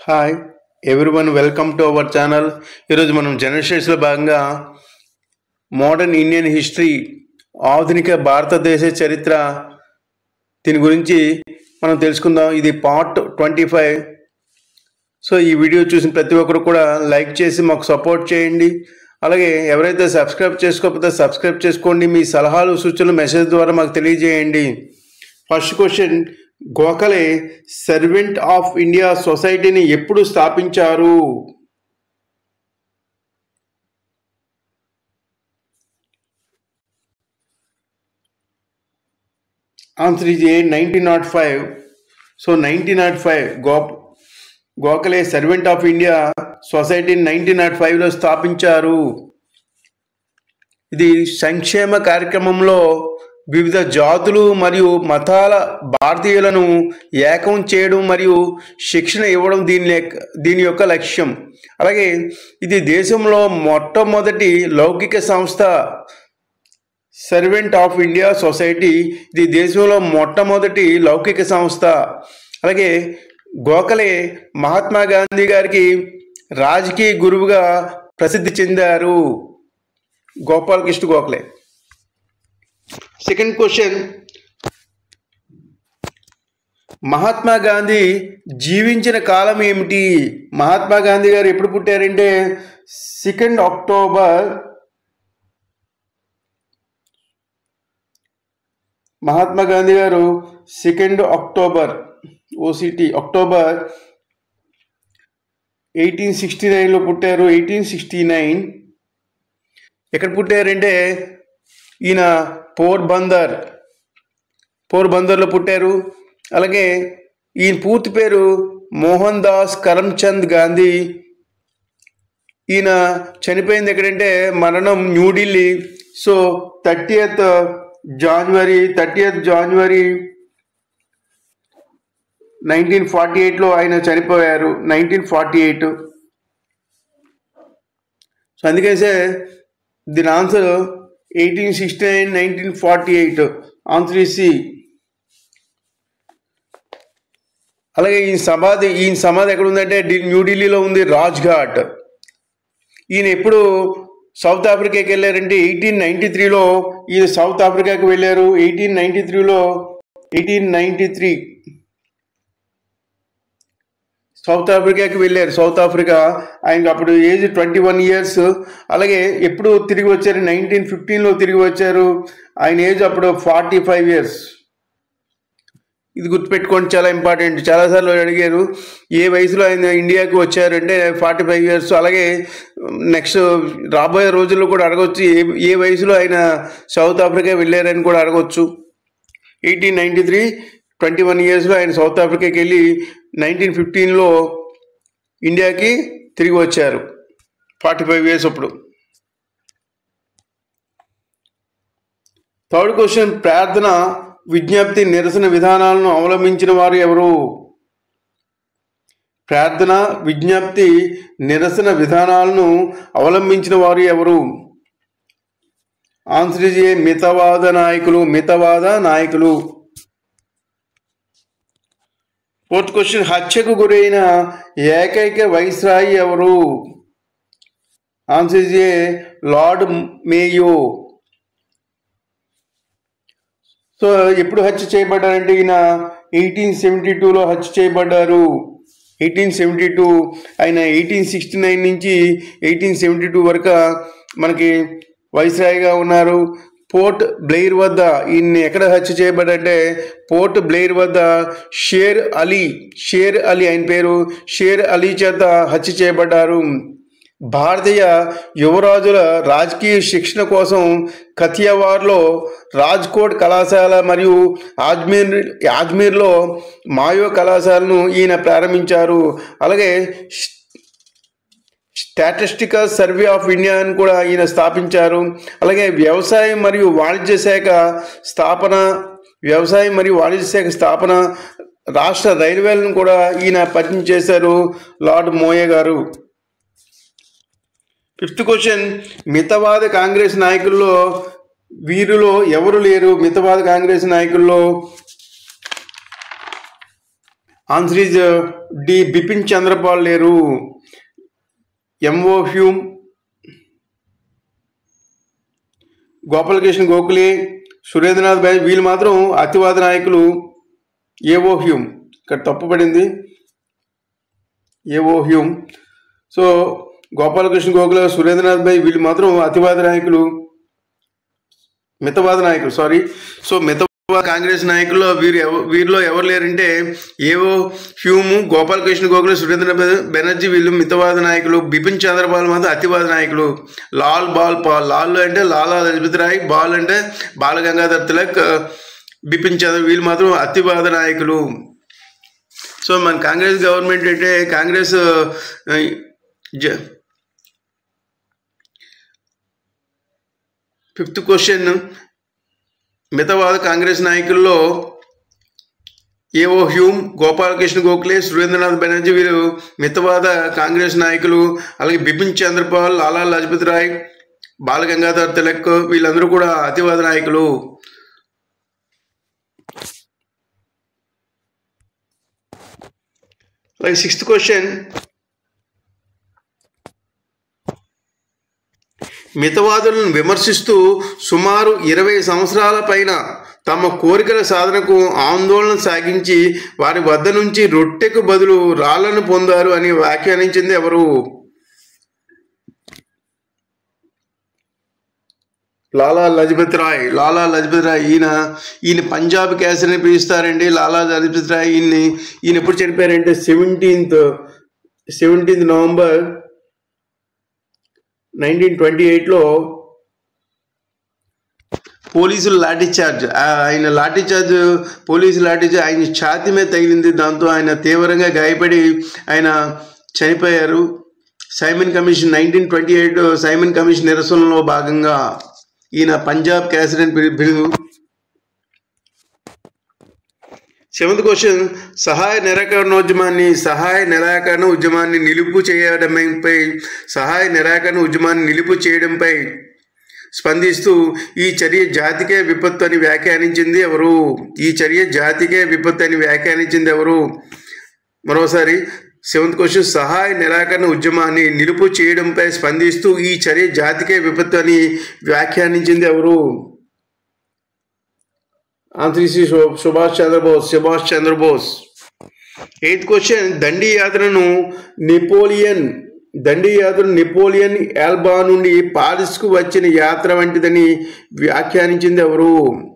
Hi everyone, welcome to our channel. ఈరోజు మనం general స్టడీస్లో భాగంగా మోడర్న్ ఇండియన్ హిస్టరీ, ఆధునిక భారతదేశ చరిత్ర, దీని గురించి మనం తెలుసుకుందాం. ఇది పార్ట్ 25. సో ఈ వీడియో చూసిన ప్రతి ఒక్కరు కూడా లైక్ చేసి మాకు సపోర్ట్ చేయండి. అలాగే ఎవరైతే సబ్స్క్రైబ్ చేసుకోకపోతే సబ్స్క్రైబ్ చేసుకోండి. మీ సలహాలు సూచనలు మెసేజ్ ద్వారా మాకు తెలియజేయండి. First question, Gokhale servant of India సొసైటీని ఎప్పుడు స్థాపించారు? Answer is 1905. So 1905 Gokhale servant of India సొసైటీని 1905లో స్థాపించారు. ఇది సంక్షేమ కార్యక్రమంలో వివిధ జాతులు మరియు మతాల భారతీయులను ఏకం చేయడం మరియు శిక్షణ ఇవ్వడం దీని యొక్క లక్ష్యం. అలాగే ఇది దేశంలో మొట్టమొదటి లౌకిక సంస్థ. సర్వెంట్ ఆఫ్ ఇండియా సొసైటీ ఇది దేశంలో మొట్టమొదటి లౌకిక సంస్థ. అలాగే గోఖలే మహాత్మా గాంధీ గారికి రాజకీయ గురువుగా ప్రసిద్ధి చెందారు. గోపాలకృష్ణ గోఖలే. సెకండ్ క్వశ్చన్, మహాత్మా గాంధీ జీవించిన కాలం ఏమిటి? మహాత్మా గాంధీ గారు ఎప్పుడు పుట్టారంటే 2 అక్టోబర్. మహాత్మా గాంధీ గారు 2 అక్టోబర్ అక్టోబర్ 1869లో పుట్టారు. 1869. ఎక్కడ పుట్టారంటే ఈయన పోర్బందర్లో పుట్టారు. అలాగే ఈయన పూర్తి పేరు మోహన్ దాస్ కరమ్చంద్ గాంధీ. ఈయన చనిపోయింది ఎక్కడంటే మరణం న్యూఢిల్లీ. సో 30th జనవరి 1948లో ఆయన చనిపోయారు. 1948. సో అందుకేసే దీని ఆన్సర్ 1869, 1948. Answer is C. అలాగే ఈయన సమాధి ఎక్కడ ఉందంటే న్యూఢిల్లీలో ఉంది, రాజ్ఘాట్. ఈయన ఎప్పుడు సౌత్ ఆఫ్రికాకి వెళ్ళారంటే 1893లో ఈయన సౌత్ ఆఫ్రికాకి వెళ్ళారు. 1893 సౌత్ ఆఫ్రికాకి వెళ్ళారు. సౌత్ ఆఫ్రికా ఆయనకు అప్పుడు ఏజ్ 21 years. అలాగే ఎప్పుడు తిరిగి వచ్చారు? 1915లో తిరిగి వచ్చారు. ఆయన ఏజ్ అప్పుడు 45 years. ఇది గుర్తుపెట్టుకోండి, చాలా ఇంపార్టెంట్. చాలాసార్లు అడిగారు ఏ వయసులో ఆయన ఇండియాకి వచ్చారంటే 45 years. అలాగే నెక్స్ట్ రాబోయే రోజుల్లో కూడా అడగవచ్చు ఏ వయసులో ఆయన సౌత్ ఆఫ్రికా వెళ్ళారని కూడా అడగవచ్చు. 1893 21 yearsలో ఆయన సౌత్ ఆఫ్రికాకి వెళ్ళి 1915లో ఇండియాకి తిరిగి వచ్చారు. 45 years అప్పుడు. థర్డ్ క్వశ్చన్, ప్రార్థన, విజ్ఞప్తి, నిరసన విధానాలను అవలంబించిన వారు ఎవరు? ప్రార్థన, విజ్ఞప్తి, నిరసన విధానాలను అవలంబించిన వారు ఎవరు? ఆన్సర్ ఈజ్ ఏ, మితవాద నాయకులు. ఫోర్త్ క్వశ్చన్, హత్యకు గురైన ఏకైక వైస్రాయి ఎవరు? Answer is A, lord Mayo. So ఎప్పుడు హత్య చేయబడ్డారంటే ఈయన 1872లో హత్య చేయబడ్డారు. 1872. ఆయన 1869 నుంచి 1872 వరకు మనకి వైస్రాయిగా ఉన్నారు. పోర్ట్ బ్లెయిర్ వద్ద ఈయన ఎక్కడ హత్య చేయబడ్డంటే పోర్ట్ బ్లెయిర్ వద్ద షేర్ అలీ ఆయన పేరు షేర్ అలీ చేత హత్య చేయబడ్డారు. భారతీయ యువరాజుల రాజకీయ శిక్షణ కోసం కథియావార్లో రాజ్కోట్ కళాశాల మరియు ఆజ్మీర్లో మాయో కళాశాలను ఈయన ప్రారంభించారు. అలాగే స్టాటిస్టికల్ సర్వే ఆఫ్ ఇండియా అని కూడా ఈయన స్థాపించారు. అలాగే వ్యవసాయం మరియు వాణిజ్య శాఖ స్థాపన, రాష్ట్ర రైల్వేలను కూడా ఈయన పరిచయం చేశారు, లార్డ్ మోయే గారు. ఫిఫ్త్ క్వశ్చన్, మితవాద కాంగ్రెస్ నాయకుల్లో వీరిలో ఎవరు లేరు? మితవాద కాంగ్రెస్ నాయకుల్లో answer is D Bipin Chandrapal లేరు. ఎంఓ హ్యూమ్, గోపాలకృష్ణ గోఖలే, సురేంద్రనాథ్ భాయ్ వీళ్ళు మాత్రం అతివాద నాయకులు. ఏఓ హ్యూమ్ ఇక్కడ తప్పుపడింది, A O Hume. So Gopalakrishna Gokhale, Surendranath Bhai వీళ్ళు మాత్రం అతివాద నాయకులు, మితవాద నాయకులు సారీ. సో మితవాద కాంగ్రెస్ నాయకుల్లో వీరిలో ఎవరు లేరంటే ఏఓ హ్యూము, గోపాలకృష్ణ గోఖలే, సురేంద్ర బెనర్జీ వీళ్ళు మితవాద నాయకులు. బిపిన్ చంద్రపాల్ మాత్రం అతివాద నాయకులు. లాల్ బాల్ పాల్, లాల్ అంటే లాలా లజపతి రాయ్, బాల్ అంటే బాల గంగాధర్ తిలక్, బిపిన్ చంద్ర వీళ్ళు మాత్రం అతివాద నాయకులు. సో మన కాంగ్రెస్ గవర్నమెంట్ అంటే కాంగ్రెస్ ఫిఫ్త్ క్వశ్చన్, మితవాద కాంగ్రెస్ నాయకుల్లో ఏఓ హ్యూమ్, గోపాలకృష్ణ గోఖలే, సురేంద్రనాథ్ బెనర్జీ వీరు మితవాద కాంగ్రెస్ నాయకులు. అలాగే బిపిన్ చంద్రపాల్, లాలా లజపతి రాయ్, బాల గంగాధర్ తిలక్ వీళ్ళందరూ కూడా అతివాద నాయకులు. అలాగే సిక్స్త్ క్వశ్చన్, మితవాదులను విమర్శిస్తూ సుమారు 20 సంవత్సరాల పైన తమ కోరికల సాధనకు ఆందోళన సాగించి వారి వద్ద నుంచి రొట్టెకు బదులు రాళ్లను పొందారు అని వ్యాఖ్యానించింది ఎవరు? లాలా లజపతి రాయ్. లాలా లజపతి రాయ్ ఈయన పంజాబ్ కేసరి అని పిలుస్తారండి. లాలా లజపతి రాయ్ ఈయన ఎప్పుడు చనిపోయారంటే 17th నవంబర్ 1928లో పోలీసులు లాఠీచార్జ్, పోలీసు లాఠీచార్జ్ ఆయన ఛాతీ మీద తగిలింది. దాంతో ఆయన తీవ్రంగా గాయపడి ఆయన చనిపోయారు. సైమన్ కమిషన్ 1928 సైమన్ కమిషన్ నిరసనలో భాగంగా ఈయన పంజాబ్ కేసరి అని బిరుదు. 7th క్వశ్చన్, సహాయ నిరాకరణ ఉద్యమాన్ని నిలుపు చేయడంపై స్పందిస్తూ ఈ చర్య జాతికే విపత్తు అని వ్యాఖ్యానించింది ఎవరు? మరోసారి 7th క్వశ్చన్, సహాయ నిరాకరణ ఉద్యమాన్ని నిలుపు చేయడంపై స్పందిస్తూ ఈ చర్య జాతికే విపత్తు అని వ్యాఖ్యానించింది ఎవరు? Answer Subhash Chandrabose. 8th question, Dandi యాత్రను నెపోలియన్ ఎల్బా నుండి పారిస్కు వచ్చిన యాత్ర వంటిదని వ్యాఖ్యానించింది ఎవరు?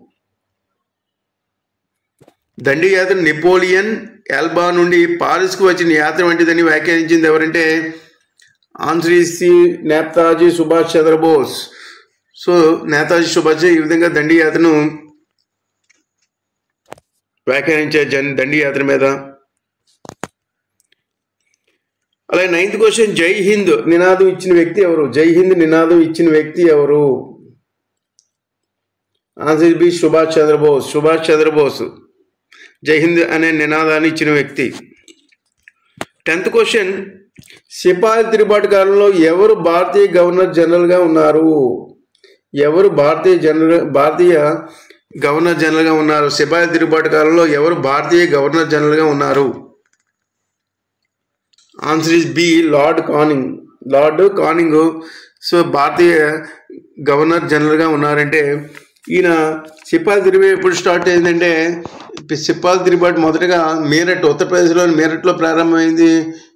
దండి యాత్ర నెపోలియన్ ఎల్బా నుండి పారిస్కు వచ్చిన యాత్ర వంటిదని వ్యాఖ్యానించింది ఎవరంటే ఆన్సర్ నేతాజీ సుభాష్ చంద్రబోస్. సో నేతాజీ సుభాష్ ఈ విధంగా దండి యాత్రను వ్యాఖ్యానించారు దండి యాత్ర మీద. అలాగే 9th క్వశ్చన్, జై హింద్ నినాదం ఇచ్చిన వ్యక్తి ఎవరు? ఆన్సర్ బి సుభాష్ చంద్రబోస్ జై హింద్ అనే నినాదాన్ని ఇచ్చిన వ్యక్తి. 10th క్వశ్చన్, సిపాయి తిరుగుబాటు కాలంలో ఎవరు భారతీయ గవర్నర్ జనరల్గా ఉన్నారు? సిపాయి తిరుగుబాటు కాలంలో ఎవరు భారతీయ గవర్నర్ జనరల్గా ఉన్నారు? Answer is B lord Canning. So భారతీయ గవర్నర్ జనరల్గా ఉన్నారంటే ఈయన సిపాయి తిరుగుబాటు ఎప్పుడు స్టార్ట్ అయిందంటే సిపాయి తిరుగుబాటు మొదటగా ఉత్తరప్రదేశ్లోని మీరట్లో ప్రారంభమైంది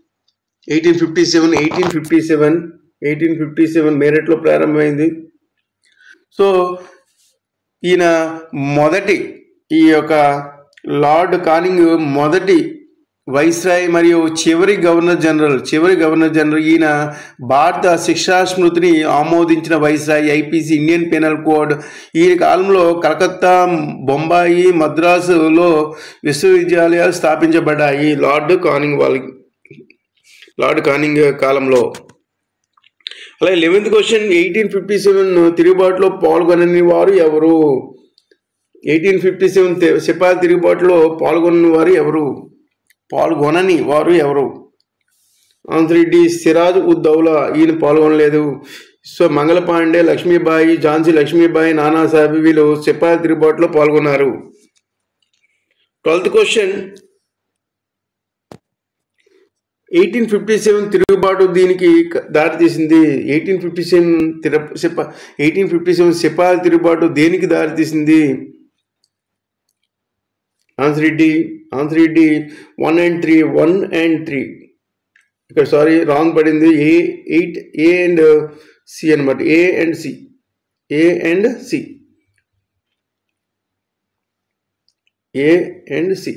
1857 మీరట్లో ప్రారంభమైంది. సో ఈయన ఈ యొక్క లార్డ్ కానింగ్ మొదటి వైస్రాయ్ మరియు చివరి గవర్నర్ జనరల్. ఈయన భారత శిక్షా స్మృతిని ఆమోదించిన viceroy, IPC Indian penal code. ఈయన కాలంలో కలకత్తా, బొంబాయి, మద్రాసులో విశ్వవిద్యాలయాలు స్థాపించబడ్డాయి లార్డ్ కానింగ్ కాలంలో. అలాగే 11th క్వశ్చన్, 1857 తిరుగుబాటులో పాల్గొనని వారు ఎవరు? 1857 సిపాయి తిరుగుబాటులో పాల్గొనని వారు ఎవరు? Answer D Siraj ud Daula. ఈయన పాల్గొనలేదు. సో మంగళ పాండే, లక్ష్మీబాయి, ఝాన్సీ లక్ష్మీబాయి, నానాసాహెబ్ వీళ్ళు సిపాయి తిరుగుబాటులో పాల్గొన్నారు. 12th క్వశ్చన్, 1857 తిరుగుబాటు దీనికి దారితీసింది. 1857 సిపాయిల తిరుగుబాటు దేనికి దారితీసింది? ఆన్సర్ డి 1 and 3 ఇక్కడ సారీ రాంగ్ పడింది. ఏ అండ్ సి అనమాట. A and C.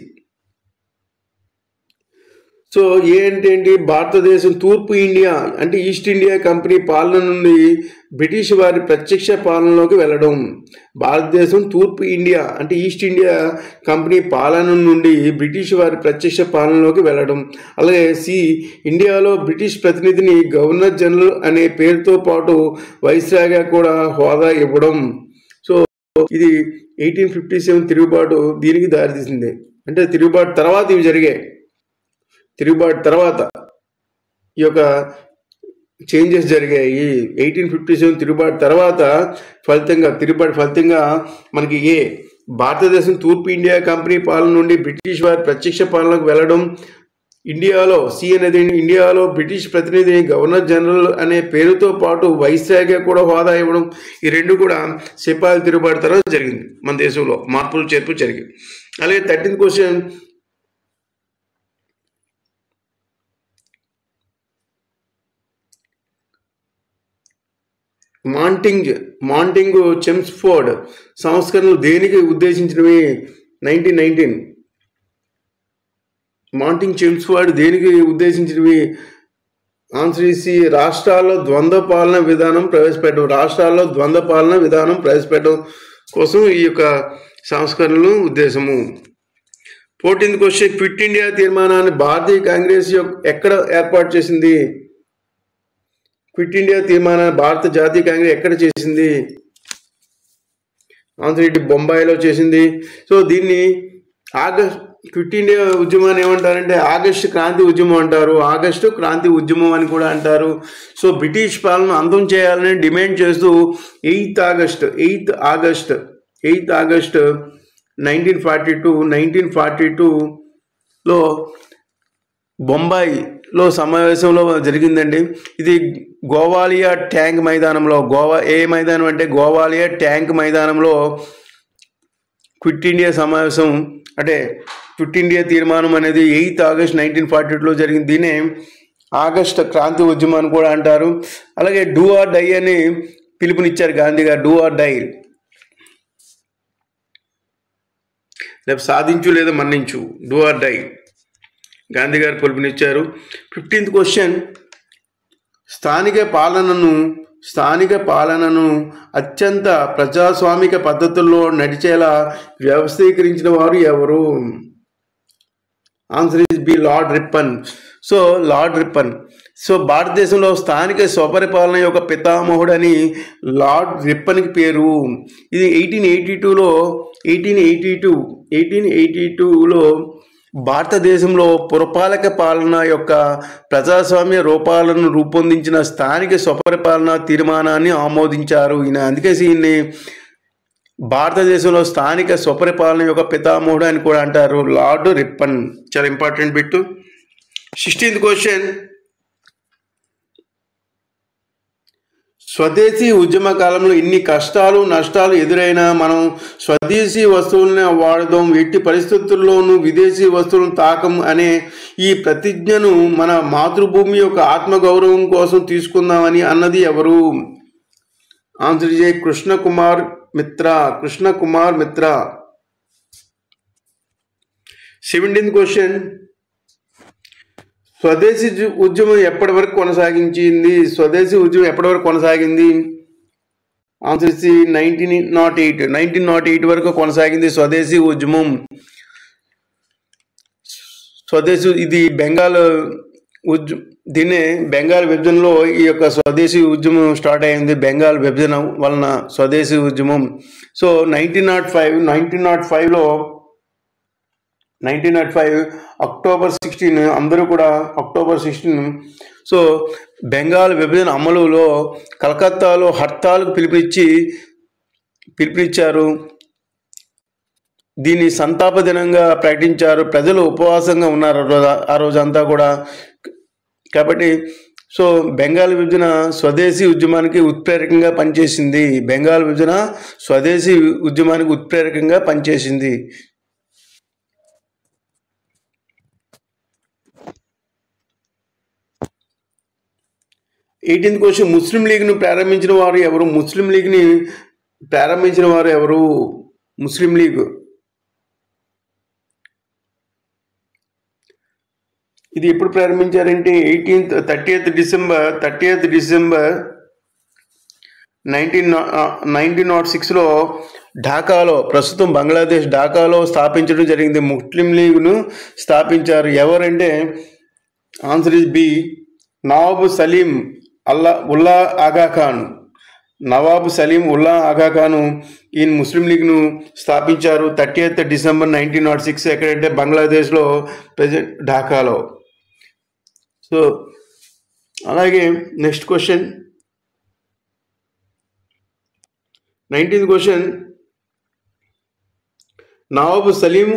So A అంటే ఏంటి? భారతదేశం తూర్పు ఇండియా అంటే ఈస్ట్ ఇండియా కంపెనీ పాలన నుండి బ్రిటిష్ వారి ప్రత్యక్ష పాలనలోకి వెళ్ళడం. భారతదేశం తూర్పు ఇండియా అంటే ఈస్ట్ ఇండియా కంపెనీ పాలన నుండి బ్రిటిష్ వారి ప్రత్యక్ష పాలనలోకి వెళ్ళడం. అలాగే సి ఇండియాలో బ్రిటిష్ ప్రతినిధిని గవర్నర్ జనరల్ అనే పేరుతో పాటు వైస్రాయ్గా కూడా హోదా ఇవ్వడం. సో ఇది 1857 తిరుగుబాటు దీనికి దారితీసింది. అంటే తిరుగుబాటు తర్వాత ఇవి జరిగాయి. తిరుగుబాటు తర్వాత ఈ యొక్క చేంజెస్ జరిగాయి. 1857 తిరుగుబాటు తర్వాత ఫలితంగా మనకి ఏ భారతదేశం తూర్పు ఇండియా కంపెనీ పాలన నుండి బ్రిటిష్ వారి ప్రత్యక్ష పాలనకు వెళ్ళడం. ఇండియాలో సి అనేది ఇండియాలో బ్రిటిష్ ప్రతినిధిని గవర్నర్ జనరల్ అనే పేరుతో పాటు వైస్రాయ్గా కూడా హోదా ఇవ్వడం. ఈ రెండు కూడా సిపాయిల తిరుగుబాటు తర్వాత జరిగింది. మన దేశంలో మార్పులు చేర్పు జరిగింది. అలాగే 13th క్వశ్చన్, మాంటింగ్ చెమ్స్ఫోర్డ్ సంస్కరణలు దేనికి ఉద్దేశించినవి? 1919. మాంటింగ్ చెమ్స్ఫోర్డ్ దేనికి ఉద్దేశించినవి? ఆన్సర్ సి రాష్ట్రాల్లో ద్వంద్వ పాలన విధానం ప్రవేశపెట్టడం కోసం ఈ యొక్క సంస్కరణలు ఉద్దేశము. 14th క్వశ్చన్, క్విట్ ఇండియా తీర్మానాన్ని భారతీయ కాంగ్రెస్ ఎక్కడ ఏర్పాటు చేసింది? క్విట్ ఇండియా తీర్మానాన్ని భారత జాతీయ కాంగ్రెస్ ఎక్కడ చేసింది? ఆన్సర్ ఇటు బొంబాయిలో చేసింది. సో దీన్ని క్విట్ ఇండియా ఉద్యమాన్ని ఏమంటారంటే ఆగస్టు క్రాంతి ఉద్యమం అంటారు. ఆగస్టు క్రాంతి ఉద్యమం అని కూడా అంటారు. సో బ్రిటిష్ పాలన అంతం చేయాలని డిమాండ్ చేస్తూ 8th ఆగస్ట్ 1942లో బొంబాయిలో సమావేశంలో జరిగిందండి. ఇది గోవాలియా ట్యాంక్ మైదానంలో గోవాలియా ట్యాంక్ మైదానంలో క్విట్ ఇండియా సమావేశం అంటే క్విట్ ఇండియా తీర్మానం అనేది 8th ఆగస్ట్ 1942లో జరిగింది. దీనే ఆగస్ట్ క్రాంతి ఉద్యమం అని కూడా అంటారు. అలాగే డూ ఆర్ డై అని పిలుపునిచ్చారు గాంధీ గారు. డూ ఆర్ డై, రేపు సాధించు లేదా మన్నించు, డూ ఆర్ డై గాంధీ గారు పిలుపునిచ్చారు. 15th క్వశ్చన్, స్థానిక పాలనను అత్యంత ప్రజాస్వామిక పద్ధతుల్లో నడిచేలా వ్యవస్థీకరించిన వారు ఎవరు? Answer is B lord Ripon. So భారతదేశంలో స్థానిక స్వపరిపాలన యొక్క పితామహుడని లార్డ్ రిప్పన్కి పేరు. ఇది 1882లో భారతదేశంలో పురపాలక పాలన యొక్క ప్రజాస్వామ్య రూపాలను రూపొందించిన స్థానిక స్వపరిపాలన తీర్మానాన్ని ఆమోదించారు ఈయన. అందుకే ఈయన్ని భారతదేశంలో స్థానిక స్వపరిపాలన యొక్క పితామహుడు అని కూడా అంటారు, లార్డ్ రిప్పన్. చాలా important bit. 16th question, Swadeshi ఉద్యమ కాలంలో ఇన్ని కష్టాలు నష్టాలు ఎదురైనా మనం స్వదేశీ వస్తువులనే వాడదాం, ఎట్టి పరిస్థితుల్లోనూ విదేశీ వస్తువులను తాకం అనే ఈ ప్రతిజ్ఞను మన మాతృభూమి యొక్క ఆత్మగౌరవం కోసం తీసుకుందామని అన్నది ఎవరు? ఆన్సర్ జే కృష్ణ కుమార్ మిత్ర. 17th క్వశ్చన్, స్వదేశీ ఉద్యమం ఎప్పటి వరకు కొనసాగింది? ఆన్సర్ సి 1908 వరకు కొనసాగింది స్వదేశీ ఉద్యమం. ఇది దీన్నే బెంగాల్ విభజనలో ఈ యొక్క స్వదేశీ ఉద్యమం స్టార్ట్ అయింది. బెంగాల్ విభజన వలన స్వదేశీ ఉద్యమం. సో 1905 అక్టోబర్ 16 అందరూ కూడా అక్టోబర్ 16 సో బెంగాల్ విభజన అమలులో కలకత్తాలో హర్తాల్కు పిలుపునిచ్చారు. దీన్ని సంతాప దినంగా ప్రకటించారు. ప్రజలు ఉపవాసంగా ఉన్నారు ఆ రోజంతా కూడా. కాబట్టి సో బెంగాల్ విభజన స్వదేశీ ఉద్యమానికి ఉత్ప్రేరకంగా పనిచేసింది. బెంగాల్ విభజన స్వదేశీ ఉద్యమానికి ఉత్ప్రేరకంగా పనిచేసింది. 18th క్వశ్చన్, ముస్లిం లీగ్ను ప్రారంభించిన వారు ఎవరు? ముస్లిం లీగ్ని ప్రారంభించిన వారు ఎవరు? ముస్లిం లీగ్ ఇది ఎప్పుడు ప్రారంభించారంటే 30th డిసెంబర్ 1906లో ఢాకాలో, ప్రస్తుతం బంగ్లాదేశ్ ఢాకాలో స్థాపించడం జరిగింది. ముస్లిం లీగ్ను స్థాపించారు ఎవరంటే answer is B, Nawab Salim Ullah Aga Khan. Nawab Salim Ullah ఆగా ఖాను ఈ ముస్లిం లీగ్ను స్థాపించారు 30th డిసెంబర్ 1906 ఎక్కడంటే బంగ్లాదేశ్లో, ప్రెజెంట్ ఢాకాలో. సో అలాగే next question 19th question, Nawab Salim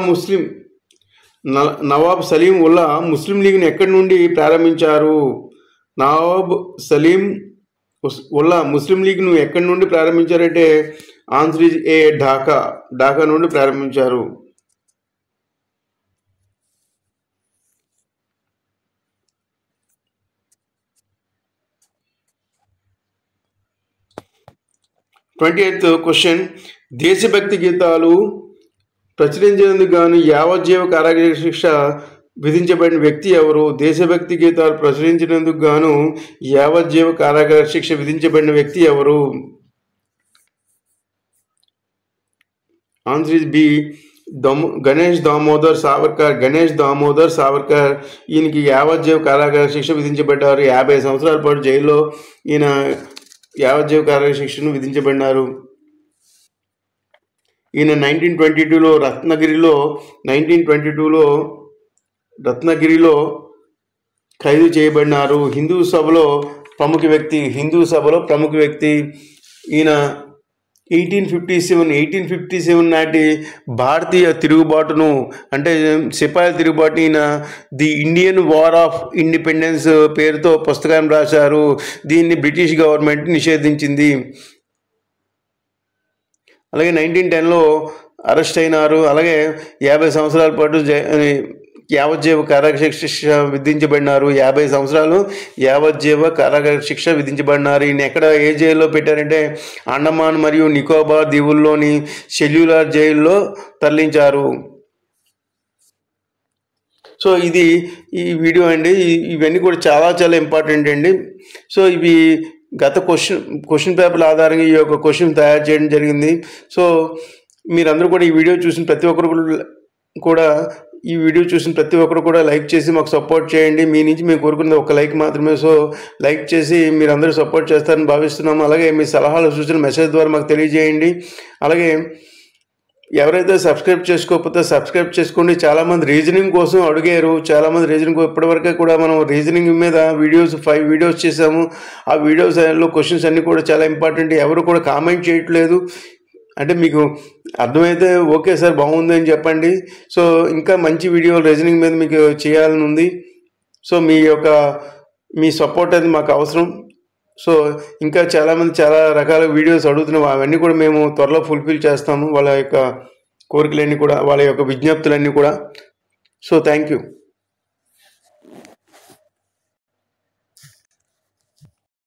Ullah Muslim లీగ్ను ఎక్కడి నుండి ప్రారంభించారు? నవాబ్ సలీం ఉల్లా ముస్లిం లీగ్ను ఎక్కడి నుండి ప్రారంభించారంటే ఆన్సర్ ఇస్ ఏ, ఢాకా నుండి ప్రారంభించారు. ట్వంటీ క్వశ్చన్, దేశభక్తి గీతాలు ప్రచురించేందుకు గాను యావజ్జీవ కారాగార శిక్ష విధించబడిన వ్యక్తి ఎవరు? దేశభక్తి గీతాలు ప్రచురించినందుకు గాను యావజ్జీవ కారాగార శిక్ష విధించబడిన వ్యక్తి ఎవరు? Answer is B, Ganesh Damodar Savarkar. ఈయనకి యావజ్జీవ కారాగార శిక్ష విధించబడ్డారు. 50 సంవత్సరాల పాటు జైల్లో ఈయన యావజ్జీవ కారాగార శిక్షను విధించబడినారు. ఈయన 1922లో రత్నగిరిలో ఖైదు చేయబడినారు. హిందూ సభలో ప్రముఖ వ్యక్తి. ఈయన 1857 నాటి భారతీయ తిరుగుబాటును, అంటే సిపాయిల తిరుగుబాటు, ఈయన the Indian war of independence పేరుతో పుస్తకం రాశారు. దీన్ని బ్రిటిష్ గవర్నమెంట్ నిషేధించింది. అలాగే 1910లో అరెస్ట్ అయినారు. అలాగే 50 సంవత్సరాల పాటు యావజ్జీవ కారాగార శిక్ష విధించబడినారు. 50 సంవత్సరాలు యావజ్జీవ కారాగార శిక్ష విధించబడినారు. ఈయన ఎక్కడ, ఏ జైల్లో పెట్టారంటే అండమాన్ మరియు నికోబార్ దీవుల్లోని సెల్యులార్ జైల్లో తరలించారు. సో ఇది ఈ వీడియో అండి. ఇవన్నీ కూడా చాలా చాలా ఇంపార్టెంట్ అండి. సో ఇవి గత క్వశ్చన్ పేపర్ల ఆధారంగా ఈ యొక్క క్వశ్చన్ తయారు చేయడం జరిగింది. సో మీరందరూ కూడా ఈ వీడియో చూసిన ప్రతి ఒక్కరు కూడా లైక్ చేసి మాకు సపోర్ట్ చేయండి. మీ నుంచి మేము కోరుకున్నది ఒక లైక్ మాత్రమే. సో లైక్ చేసి మీరందరూ సపోర్ట్ చేస్తారని భావిస్తున్నాము. అలాగే మీ సలహాలు సూచనలు మెసేజ్ ద్వారా మాకు తెలియజేయండి. అలాగే ఎవరైతే సబ్స్క్రైబ్ చేసుకోకపోతే సబ్స్క్రైబ్ చేసుకోండి. చాలామంది రీజనింగ్ కోసం అడిగారు. ఇప్పటివరకు కూడా మనం రీజనింగ్ మీద 5 వీడియోస్ చేసాము. ఆ వీడియోస్లో క్వశ్చన్స్ అన్నీ కూడా చాలా ఇంపార్టెంట్. ఎవరు కూడా కామెంట్ చేయట్లేదు. అంటే మీకు అర్థమైతే ఓకే సార్ బాగుంది అని చెప్పండి. సో ఇంకా మంచి వీడియో రీజనింగ్ మీద మీకు చేయాలని ఉంది. సో మీ సపోర్ట్ అది మాకు అవసరం. సో ఇంకా చాలామంది చాలా రకాల వీడియోస్ అడుగుతున్నాం. అవన్నీ కూడా మేము త్వరలో ఫుల్ఫిల్ చేస్తాము. వాళ్ళ యొక్క కోరికలన్నీ కూడా, వాళ్ళ యొక్క విజ్ఞప్తులన్నీ కూడా. So thank you.